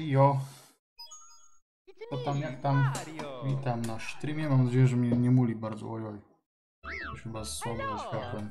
Ejo! Co tam, jak tam? Witam na streamie. Mam nadzieję, że mnie nie muli bardzo. Ojoj. Już chyba słabo ze światłem.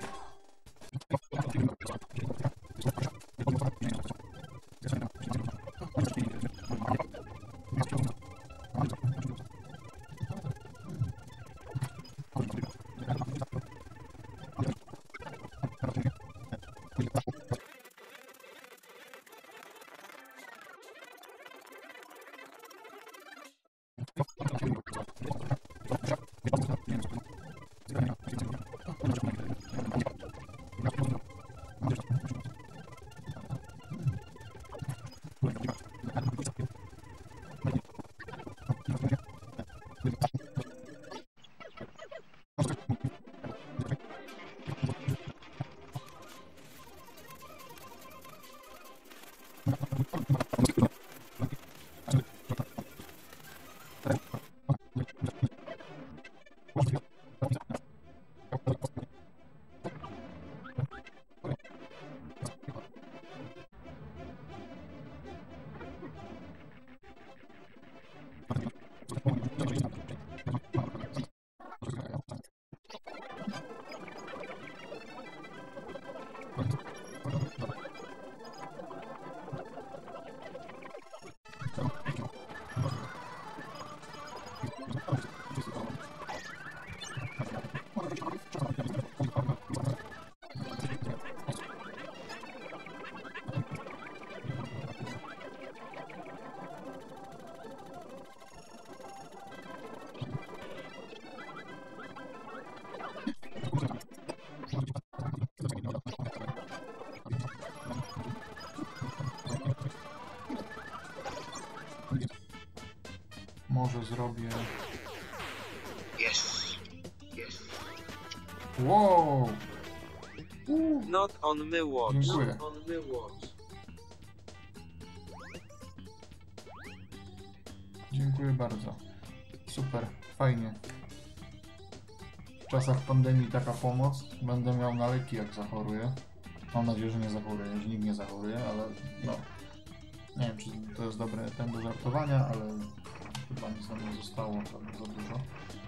Może zrobię... Wow! Not on my watch. Dziękuję. Not on my watch. Dziękuję bardzo. Super, fajnie. W czasach pandemii taka pomoc. Będę miał na leki, jak zachoruję. Mam nadzieję, że nie zachoruję, że nikt nie zachoruje, ale no... Nie wiem, czy to jest dobre ten do żartowania, ale chyba nic nam nie zostało za dużo.